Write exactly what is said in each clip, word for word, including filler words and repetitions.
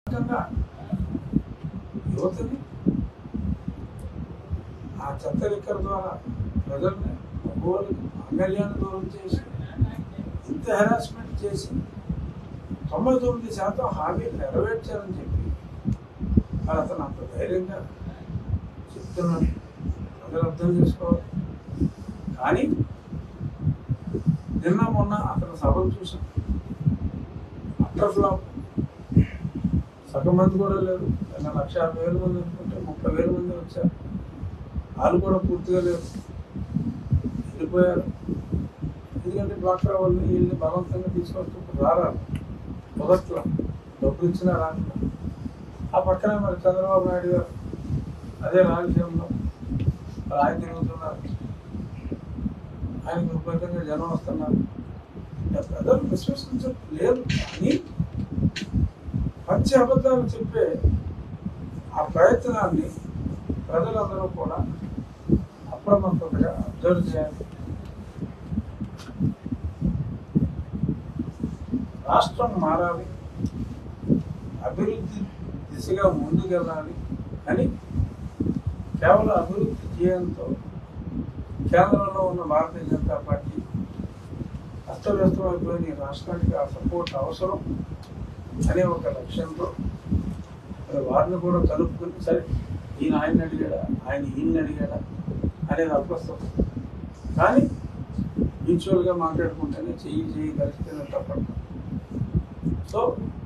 యువతని ఆ చెత్త లిక్కర్ ద్వారా ప్రజల్ని ఎమ్మెల్యేని దూరం చేసి ఇంత హెరాస్మెంట్ చేసి తొంభై తొమ్మిది శాతం హామీలు నెరవేర్చారని చెప్పి మరి అతను అంత ధైర్యంగా చెప్తున్నాడు. ప్రజలు అర్థం చేసుకోవాలి. కానీ నిన్న మొన్న అతను సభలు చూసాం, అట్టర్ ఫ్లాప్. సగం మంది కూడా లేరు. నిన్న లక్ష యాభై వేల మంది అనుకుంటే ముప్పై వేల మంది వచ్చారు. వాళ్ళు కూడా పూర్తిగా లేరు, వెళ్ళిపోయారు. ఎందుకంటే డ్వాక్రా వాళ్ళు వీళ్ళని బలవంతంగా తీసుకొస్తూ రారారు. మొదట్లో డబ్బులు ఇచ్చినా రాకుండా. ఆ పక్కన మరి చంద్రబాబు నాయుడు గారు అదే రాజకీయంలో మరి ఆయన తిరుగుతున్నారు, ఆయనకు విపరీతంగా జనం వస్తున్నారు. ప్రజలు విశ్వసించలేదు. కానీ మంచి అబద్ధాలు చెప్పే ఆ ప్రయత్నాన్ని ప్రజలందరూ కూడా అప్రమత్తతగా అబ్జర్వ్ చేయాలి. రాష్ట్రం మారాలి, అభివృద్ధి దిశగా ముందుకెళ్ళాలి అని కేవలం అభివృద్ధి ధ్యేయంతో కేంద్రంలో ఉన్న భారతీయ జనతా పార్టీ అస్తవ్యస్తం అయిపోయిన ఈ రాష్ట్రానికి ఆ సపోర్ట్ అవసరం అనే ఒక లక్ష్యంతో వారిని కూడా కలుపుకొని, సరే ఈయన ఆయన్ని అడిగాడా, ఆయన ఈయన్ని అడిగాడా అనేది అప్రస్తుతం. కానీ మ్యూచువల్గా మాట్లాడుకుంటేనే చెయ్యి చెయ్యి కలిస్తేనే తప్పదు. సో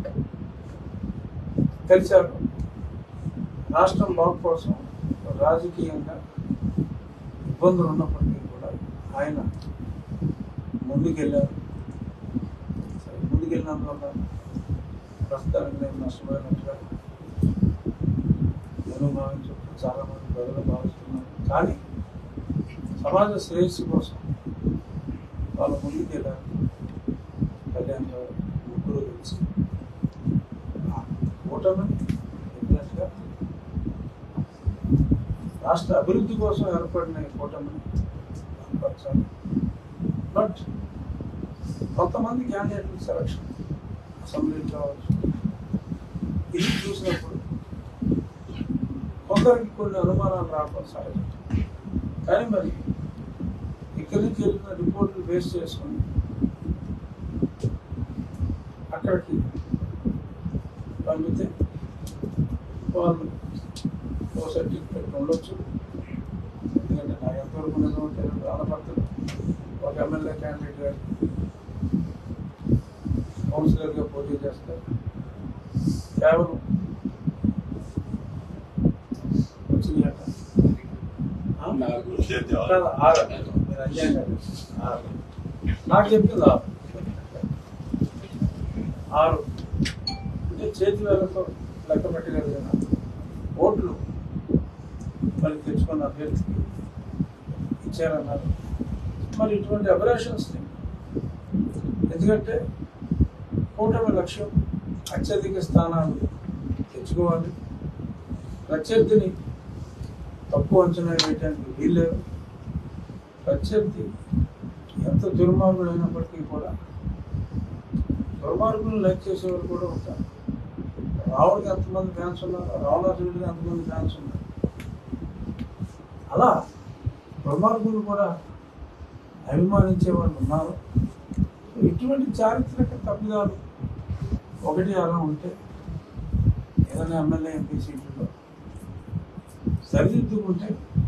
కలిశారు. రాష్ట్రం బాగు కోసం రాజకీయంగా ఇబ్బందులు ఉన్నప్పటికీ కూడా ఆయన ముందుకెళ్ళారు. సరే ముందుకెళ్ళినందువల్ల ప్రస్తుతానికి నేను నష్టపోయినట్టుగా నేను భావించు చాలా మంది ప్రజలు భావిస్తున్నారు. కానీ సమాజ శ్రేయస్సు కోసం వాళ్ళు ముందుకెళ్ళారు. కళ్యాణ్ గారు ముగ్గురు కలిసి కూటమిని డెఫినెట్గా రాష్ట్ర అభివృద్ధి కోసం ఏర్పడిన కూటమిని బలపరచాలి. బట్ కొంతమంది క్యాండిడేట్ల సెలక్షన్ అసెంబ్లీకి కావచ్చు, ఇది చూసినప్పుడు కొందరికి కొన్ని అనుమానాలు రావడం సహజం. కానీ మరి ఇక్కడి నుంచి వెళ్ళిన రిపోర్ట్లు బేస్ చేసుకుని అక్కడికి పంపితే వాళ్ళు ఓ సర్టిఫికెట్ ఉండొచ్చు. ఎందుకంటే నాకు ఎంతవరకు నిజమంటే ఆనపడుతుంది. ఒక ఎమ్మెల్యే క్యాండిడేట్ గారు కౌన్సిలర్గా పోటీ చేస్తారు. కేవలం వచ్చినాయట ఆరు, మీరు అన్యాయం కాదు, ఆరు నాకు చెప్పింది ఆరు ఆరు అంటే చేతి వేలతో లెక్క పెట్టలేదు కదా ఓట్లు మరి తెచ్చుకున్న అభ్యర్థికి ఇచ్చారన్నారు. మరి ఇటువంటి అబరేషన్స్ని, ఎందుకంటే కూటమి లక్ష్యం అత్యధిక స్థానాలు తెచ్చుకోవాలి, ప్రత్యర్థిని తక్కువ అంచనా వేయడానికి వీల్లేదు. ప్రత్యర్థి ఎంత దుర్మార్గులు అయినప్పటికీ కూడా దుర్మార్గులు లైక్ చేసేవాళ్ళు కూడా ఉంటారు. రావుడికి ఎంతమంది ఫ్యాన్స్ ఉన్నారు, రావణాసురుడికి ఎంతమంది ఫ్యాన్స్ ఉన్నారు. అలా దుర్మార్గులు కూడా అభిమానించే వాళ్ళు ఉన్నారు. ఇటువంటి చారిత్రక తప్పిదాలు ఒకటి అలా ఉంటే ఏదైనా ఎమ్మెల్యే ఎంపీ సీట్లలో సరిదిద్దుకుంటే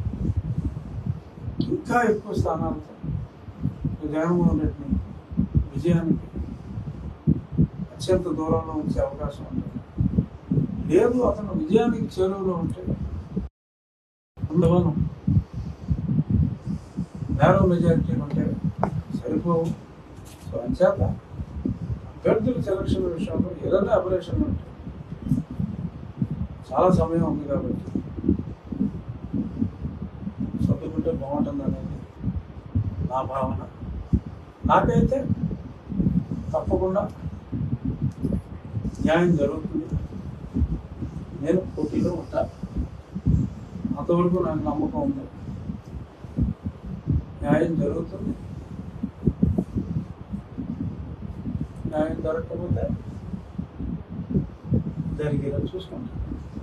ఇంకా ఎక్కువ స్థానాలతో జగన్మోహన్ రెడ్డిని విజయానికి అత్యంత దూరంలో ఉంచే అవకాశం ఉంటుంది. లేదు అతను విజయానికి చేరువలో ఉంటే అందువల్ల నేరో మెజారిటీ ఉంటే సరిపోవు. సో అంచేత అభ్యర్థుల సెలక్షన్ విషయంలో ఏదైనా అపరేషన్ ఉంటే చాలా సమయం ఉంది కాబట్టి సర్దుకుంటే బాగుంటుంది అనేది నా భావన. నాకైతే తప్పకుండా న్యాయం జరుగుతుంది. నేను పోటీలో ఉంటా, అంతవరకు నాకు నమ్మకం ఉంది. న్యాయం జరుగుతుంది. న్యాయం జరగకపోతే జరిగేలా చూసుకుంటాను.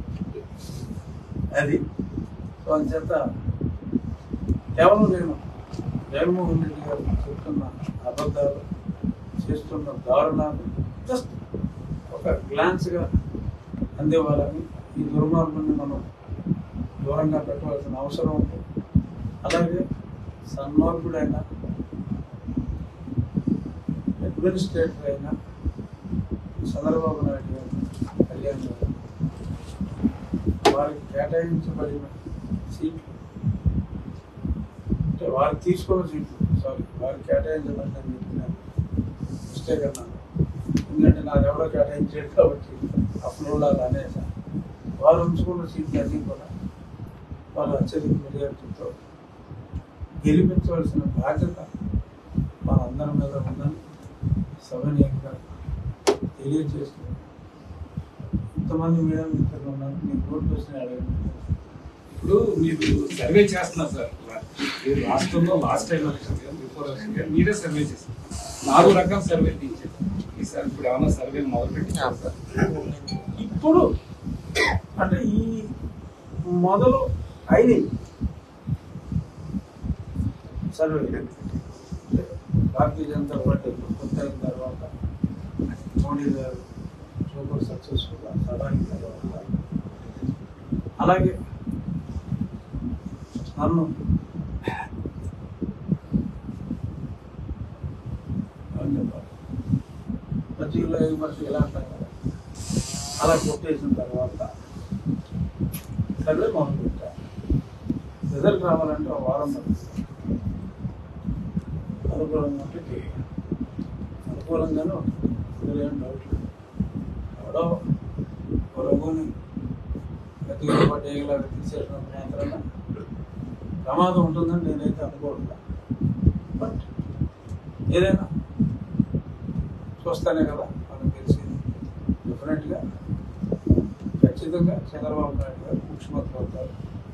అది సో అంచేత కేవలం నేను జగన్మోహన్ రెడ్డి గారు చెప్తున్న అబద్ధాలు, చేస్తున్న దారుణాలు జస్ట్ ఒక గ్లాన్స్గా అందివ్వాలని, ఈ దుర్మార్గుని మనం దూరంగా పెట్టవలసిన అవసరం ఉంది. అలాగే సన్మార్గుడైన అడ్మినిస్ట్రేటర్ అయిన చంద్రబాబు నాయుడు గారు, కళ్యాణ్ గారు వారికి కేటాయించబడిన సీట్లు అంటే వారు తీసుకున్న సీట్లు సారీ వారికి కేటాయించబడిన చెప్పినాను మిస్టేక్ అన్నాను. ఎందుకంటే నాకు ఎవరో కేటాయించాడు కాబట్టి అప్పుడు అనేసి వారు ఉంచుకున్న సీట్లు అన్నీ కూడా వాళ్ళ అత్యధిక మెజార్టీతో గెలిపించవలసిన బాధ్యత మనందరి మీద ఉందని సభనీయంగా తెలియజేస్తుంది. ఇంతమంది మీద మిత్రులు ఉన్నారు, మీకు నోట్ వచ్చిన అడగండి. ఇప్పుడు మీరు సర్వే చేస్తున్నారు సార్, మీరు రాష్ట్రంలో లాస్ట్ టైం ఎలక్షన్ కానీ బిఫోర్ ఎలక్షన్ కానీ మీరే సర్వే చేస్తారు, నాలుగు రకాల సర్వే తీయించారు. ఈసారి ఇప్పుడు ఏమన్నా సర్వే మొదలుపెట్టి సార్ ఇప్పుడు అంటే ఈ మొదలు అయినాయి సర్వే భారతీయ జనతా పార్టీ కొత్త అయిన తర్వాత మోడీ గారు సూపర్ సక్సెస్ఫుల్గా సభాయిన తర్వాత అలాగే నన్ను మధ్యలో విమర్శలు ఎలా అంటారు కదా అలా కొట్టేసిన తర్వాత సర్వే మొదలు పెట్టారు. రిజల్ట్ రావాలంటే ఒక వారం పడుతుంది. అనుకూలంగా ఉంటే అనుకూలంగానే ఉంటుంది, ఇందులో ఏం డౌట్ లేదు. ఎవడో ఒక రఘుని గట్టిగా పట్టేలాగా తీసేసినంత మాత్రాన ప్రమాదం ఉంటుందని నేనైతే అనుకోవట్లేదు. బట్ ఏదైనా చూస్తానే కదా మనకు తెలిసింది. డెఫినెట్గా ఖచ్చితంగా చంద్రబాబు నాయుడు గారు ముఖ్యమంత్రి అవుతారు.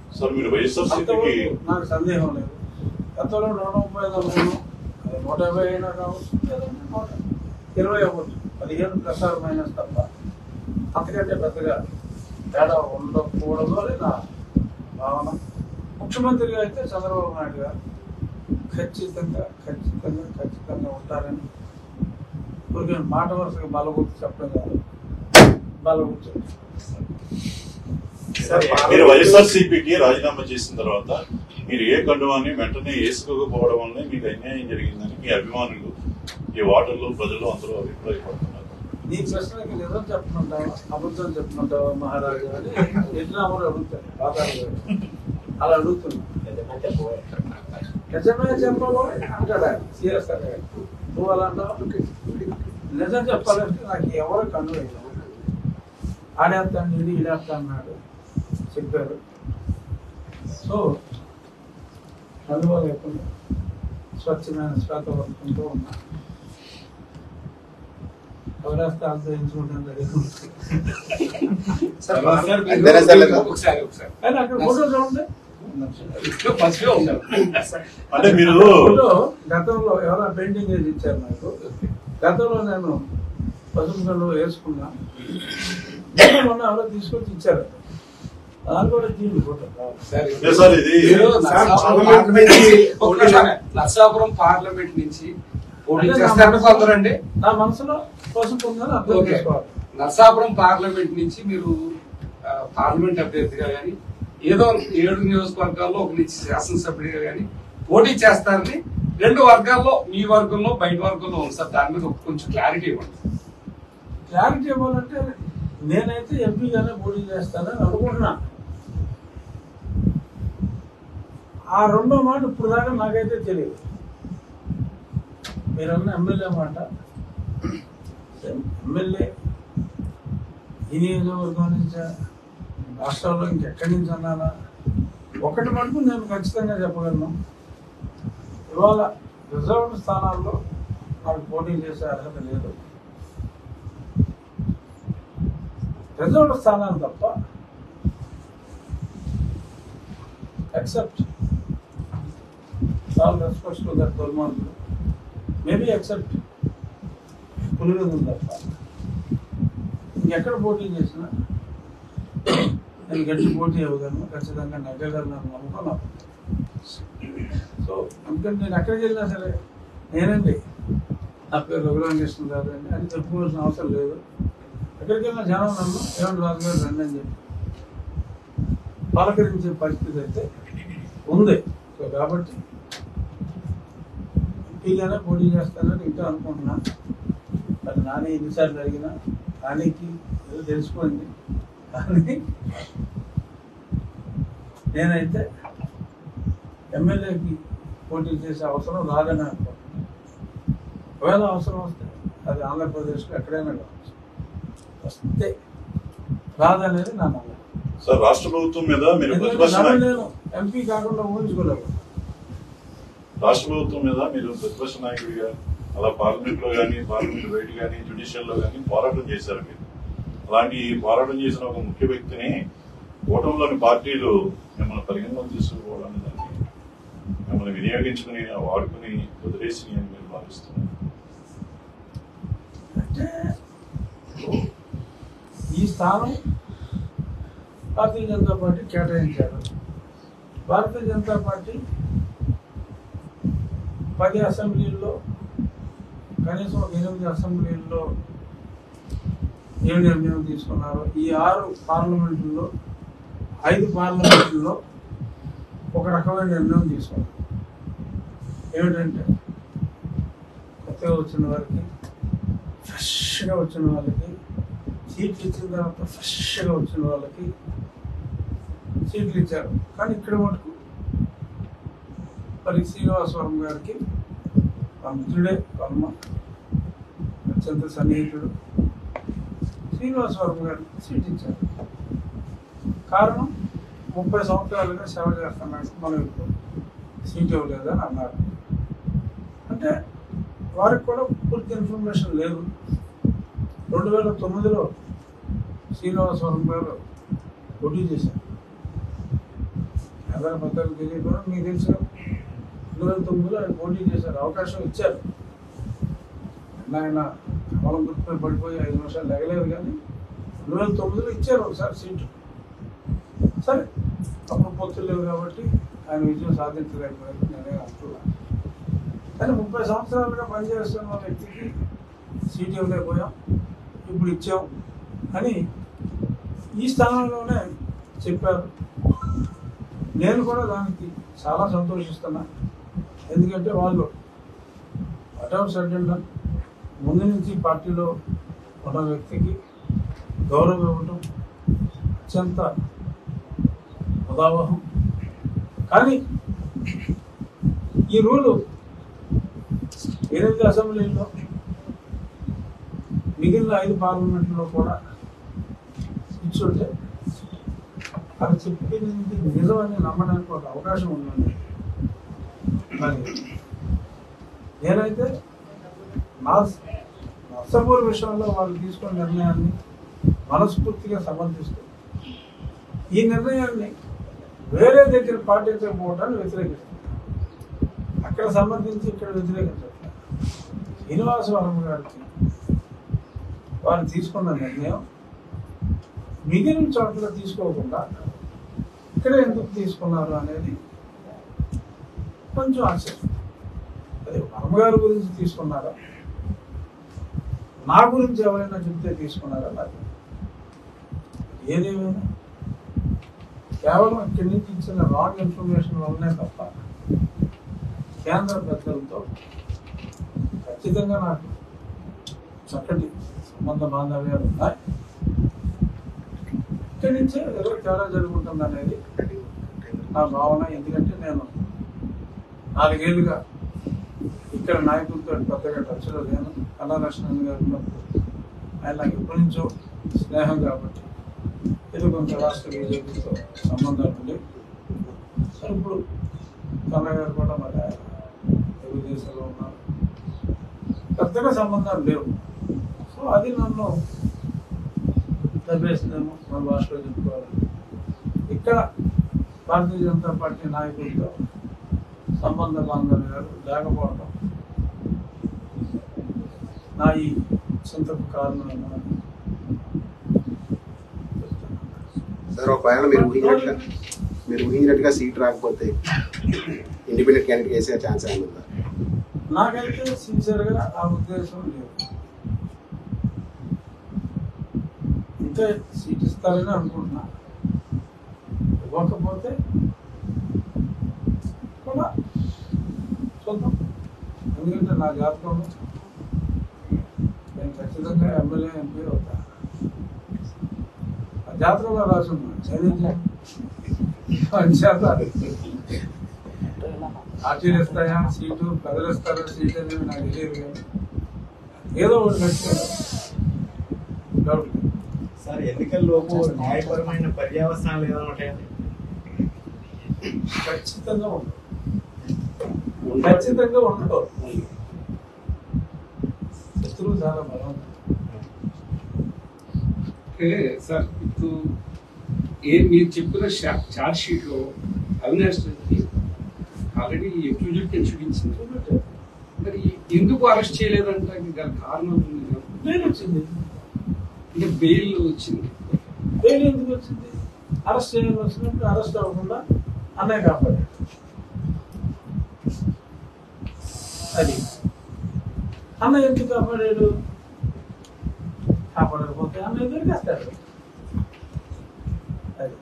నాకు సందేహం లేదు. గతంలో నూట ముప్పై ఐదు అనుకున్నాం, అది నూట యాభై అయినా కావచ్చు, లేదంటే నూట ఇరవై అవ్వచ్చు, పదిహేను ప్రసారం మైనస్ తప్ప అంతకంటే పెద్దగా తేడా ఉండకూడదు అని నా భావన. ముఖ్యమంత్రిగా అయితే చంద్రబాబు నాయుడు గారు ఖచ్చితంగా ఖచ్చితంగా ఖచ్చితంగా ఉంటారని ఊరికే మాట వరుసగా బలగుర్తు చెప్పడం కాదు, బలగుర్తు. మీరు వైఎస్ఆర్సీపీకి రాజీనామా చేసిన తర్వాత మీరు ఏ కండువాన్ని వెంటనే వేసుకోకపోవడం వల్ల మీకు అన్యాయం జరిగిందని మీ అభిమానులు, ఈ ఓటర్లు, ప్రజలు అందరూ అభిప్రాయపడుతున్నారు. నీ ప్రశ్నకి నిజం చెప్పుకుంటావా అబద్ధం చెప్పుకుంటావా మహారాజు అని ఎట్లా కూడా అడుగుతాను. బాధాలు అలా అడుగుతున్నా. నిజమే చెప్పాలో అంటాడా సీరియస్ అంటే నువ్వు అలా అంటావు. నిజం చెప్పాలంటే నాకు ఎవరు కన్ను వేయలేదు. ఆడేస్తాను ఇది ఈడేస్తా అన్నాడు చెప్పారు. సో అందువల్ల లేకుండా స్వచ్ఛమైన శ్వేత వర్కుంటూ ఉన్నా. ఎవరేస్తే అంత ఎంచుకుంటాను కానీ అక్కడ ఫోటో చూడండి. అంటే మీరు ఫోటో గతంలో ఎవరైనా పెయింటింగ్ వేసి ఇచ్చారు నాకు. గతంలో నేను పసుపు కళ్ళు వేసుకున్నా, మొన్న ఎవరో తీసుకొచ్చి ఇచ్చారు. దాని కూడా తీయండి ఫోటో. నర్సాపురం పార్లమెంట్ నుంచి కొందరండి నా మనసులో పసుపు ఉందని అర్థం చేసుకోవాలి. నర్సాపురం పార్లమెంట్ నుంచి మీరు పార్లమెంట్ అభ్యర్థిగా కానీ ఏదో ఏడు నియోజకవర్గాల్లో ఒక నుంచి శాసనసభ్యుడిగా కానీ పోటీ చేస్తారని రెండు వర్గాల్లో, మీ వర్గంలో బయట వర్గంలో ఉంది సార్. దాని మీద కొంచెం క్లారిటీ ఇవ్వండి. క్లారిటీ ఇవ్వాలంటే నేనైతే ఎంపీగానే పోటీ చేస్తానని అనుకుంటున్నా. ఆ రెండో మాట ఇప్పుడు దాకా నాకైతే తెలియదు. మీరన్న ఎమ్మెల్యే మాట, ఎమ్మెల్యే ఈ నియోజకవర్గం నుంచి రాష్ట్రంలో ఇంకెక్కడి నుంచి అన్నానా ఒకటి మటుకు నేను ఖచ్చితంగా చెప్పగలను. ఇవాళ రిజర్వ్డ్ స్థానాల్లో నాకు పోటీ చేసే అర్హత లేదు. రిజర్వ్డ్ స్థానాలు తప్ప except all respects to that దుర్మార్గులు, మేబీ ఎక్సెప్ట్ పులివెందులు తప్ప ఇంకెక్కడ పోటీ చేసినా నేను గట్టి పోటీ ఇవ్వగలను, ఖచ్చితంగా నెగ్గగలను నమ్మకం నాకు. సో అందుకని నేను ఎక్కడికి వెళ్ళినా సరే నేనండి నా పేరు రఘురామకృష్ణరాజు అండి అని చెప్పుకోవాల్సిన అవసరం లేదు. ఎక్కడికి వెళ్ళినా జనం నన్ను ఏమంటే రాజు గారు రండి అని చెప్పి పలకరించే పరిస్థితి అయితే ఉంది. సో కాబట్టి ఎంపీగానే పోటీ చేస్తానని ఇంకా అనుకుంటున్నా. మరి నాని ఎన్నిసార్లు అడిగినా నానికి ఏదో తెలిసిపోయింది. కానీ నేనైతే ఎమ్మెల్యేకి పోటీ చేసే అవసరం రాదని అనుకుంటున్నాను. ఒకవేళ అవసరం వస్తే అది ఆంధ్రప్రదేశ్లో ఎక్కడైనా కావచ్చు, వస్తే రాదనేది నా నమ్మకం. సార్ రాష్ట్ర ప్రభుత్వం మీద మీరు ప్రతిపక్ష నేను ఎంపీ కాకుండా ఊహించుకోలేదు. రాష్ట్ర ప్రభుత్వం మీద మీరు ప్రతిపక్ష నాయకుడిగా అలా పార్లమెంట్ లో కానీ పార్లమెంట్ బయట కానీ జ్యుడిషియల్ లో కానీ పోరాటం చేశారు. మీరు అలాంటి పోరాటం చేసిన ఒక ముఖ్య వ్యక్తిని కూటమిలోని పార్టీలు మిమ్మల్ని పరిగణలోకి తీసుకోవడానికి దాన్ని మిమ్మల్ని వినియోగించుకుని వాడుకుని వదిలేసి అని మీరు భావిస్తున్నారు. అంటే ఈ స్థానం భారతీయ జనతా పార్టీ కేటాయించారు. భారతీయ జనతా పార్టీ పది అసెంబ్లీల్లో కనీసం ఒక ఎనిమిది అసెంబ్లీల్లో ఏం నిర్ణయం తీసుకున్నారు. ఈ ఆరు పార్లమెంట్లో ఐదు పార్లమెంట్లో ఒక రకమైన నిర్ణయం తీసుకున్నారు. ఏమిటంటే కొత్తగా వచ్చిన వారికి, ఫ్రెష్గా వచ్చిన వాళ్ళకి సీట్లు ఇచ్చిన తర్వాత ఫ్రెష్గా వచ్చిన వాళ్ళకి సీట్లు ఇచ్చారు. కానీ ఇక్కడ మటుకు మరి శ్రీనివాసవరం గారికి ఆ మిత్రుడే వర్మ, అత్యంత సన్నిహితుడు శ్రీనివాసవరం గారికి సీట్ ఇచ్చారు. కారణం ముప్పై సంవత్సరాలుగా సేవ చేస్తున్నాడు, మనం ఇప్పుడు సీట్ ఇవ్వలేదని అన్నారు. అంటే వారికి కూడా పూర్తి ఇన్ఫర్మేషన్ లేదు. రెండు వేల తొమ్మిదిలో శ్రీనివాసవరం గారు పోటీ చేశారు. కేంద్ర పద్ధతులు తెలియకుండా మీకు తెలుసు, రెండు వేల తొమ్మిదిలో ఆయన పోటీ చేశారు, అవకాశం ఇచ్చారు. ఆయన కమలం గుర్తుపై పడిపోయి ఐదు నిమిషాలు లెగలేదు. కానీ రెండు వేల తొమ్మిదిలో ఇచ్చారు ఒకసారి సీటు. సరే అప్పుడు పొత్తులు లేవు కాబట్టి ఆయన విజయం సాధించలేకపోయారు, నేనే అంటున్నాను. కానీ ముప్పై సంవత్సరాలుగా పనిచేస్తున్న వ్యక్తికి సీటు ఇవ్వలేకపోయాం, ఇప్పుడు ఇచ్చాం అని ఈ స్థానంలోనే చెప్పారు. నేను కూడా దానికి చాలా సంతోషిస్తున్నా. ఎందుకంటే వాళ్ళు అటౌట్ సర్జన్ ముందు నుంచి పార్టీలో ఉన్న వ్యక్తికి గౌరవం ఇవ్వటం అత్యంత ఉదావహం. కానీ ఈ రూలు ఎనిమిది అసెంబ్లీల్లో మిగిలిన ఐదు పార్లమెంట్లో కూడా ఇచ్చుంటే అది చెప్పింది నిజమని నమ్మడానికి ఒక అవకాశం ఉందండి. మరి నేనైతే నా నర్సపూర్ విషయంలో వాళ్ళు తీసుకున్న నిర్ణయాన్ని మనస్ఫూర్తిగా సమర్థిస్తూ ఈ నిర్ణయాన్ని వేరే దగ్గర పాటించకపోవడాన్ని వ్యతిరేకిస్తుంది. అక్కడ సమర్థించి ఇక్కడ వ్యతిరేకించారు. శ్రీనివాసవరం గారికి వారు తీసుకున్న నిర్ణయం మిగిలిన చోట్ల తీసుకోకుండా ఇక్కడ ఎందుకు తీసుకున్నారు అనేది కొంచెం ఆశ్చర్యం. అదే వర్మ గారి గురించి తీసుకున్నారా, నా గురించి ఎవరైనా చెప్తే తీసుకున్నారా నాకు ఏదేమైనా కేవలం ఇక్కడి నుంచి ఇచ్చిన రాంగ్ ఇన్ఫర్మేషన్ వల్లనే తప్ప కేంద్ర పెద్దలతో ఖచ్చితంగా నాకు చక్కటి సంబంధ బాంధవ్యాలు ఉన్నాయి. ఇక్కడి నుంచే ఏదో తేడా జరుగుతుంది అనేది నా భావన. ఎందుకంటే నేను నాలుగేళ్లుగా ఇక్కడ నాయకులతో పెద్దగా టచ్లో లేను. కళాలక్ష్మణ్ గారు ఉన్నప్పుడు ఆయన నాకు ఎప్పటి నుంచో స్నేహం కాబట్టి ఏదో కొంత రాష్ట్ర బీజేపీతో సంబంధాలు ఉండేవి. సరే ఇప్పుడు కన్న గారు కూడా మరి తెలుగుదేశంలో ఉన్నారు, పెద్దగా సంబంధాలు లేవు. సో అది నన్ను దెబ్బేసిందేమో మన భాషలో చెప్పుకోవాలి. ఇక్కడ భారతీయ జనతా పార్టీ నాయకులతో సంబంధ బాంధవ్యాలు లేకపోవడం నా ఈ చింతకు కారణమైన సార్ ఒకవేళ మీరు ఊహించినట్టుగా మీరు ఊహించినట్టుగా సీట్ రాకపోతే ఇండిపెండెంట్ క్యాండిడేట్ వేసే ఛాన్స్ ఏమైనా ఉందా? నాకైతే సిన్సియర్గా ఆ ఉద్దేశం లేదు. ఇంకా సీట్ ఇస్తారని అనుకుంటున్నా. ఇవ్వకపోతే కూడా చూద్దాం. ఎందుకంటే నా జాతకంలో నేను ఖచ్చితంగా ఎమ్మెల్యే ఎంపీ అవుతా. ఆ జాతకంలో రాసి ఉన్నాను. పార్టీలు ఇస్తాయా సీటు, ప్రజలు ఇస్తారా సీట్ అనేది నాకు తెలియదు. కానీ ఏదో ఒకటి ఖచ్చితంగా డౌట్ లేదు. సార్ ఎన్నికల్లోపు న్యాయపరమైన పర్యవసానాలు ఏమైనా ఉంటాయండి? ఖచ్చితంగా ఉండవు. ఖచ్చితంగా ఉండవు. శత్రువు చాలా బలం. ఓకే సార్, ఇప్పుడు ఏ మీరు చెప్పిన చార్జ్ షీట్ లో అవినాష్ రెడ్డి ఆల్రెడీ అక్యూజ్డ్ చూపించింది. మరి ఎందుకు అరెస్ట్ చేయలేదంటే గల కారణం ఉంది. బెయిల్ వచ్చింది. అంటే బెయిల్ వచ్చింది. బెయిల్ ఎందుకు వచ్చింది? అరెస్ట్ చేయాలని వచ్చినప్పుడు అరెస్ట్ అవ్వకుండా అన్నయ్య కాపాడాడు. అది అన్నయ్య ఎందుకు కాపాడాడు? కాపాడకపోతే అన్నయ్య దొరికేస్తాడు. అది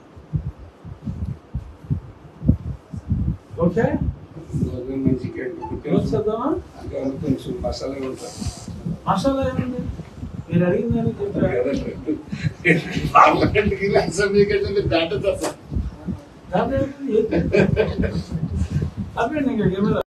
ఓకే. మంచి చూద్దామా? కొంచెం మసాలా ఉంటారు. మసాలా ఏముంది? మీరు అడిగిందని చెప్పారు. పార్లమెంట్కి అసెంబ్లీ కంటే దాటుతా సార్. అదే ఇంకా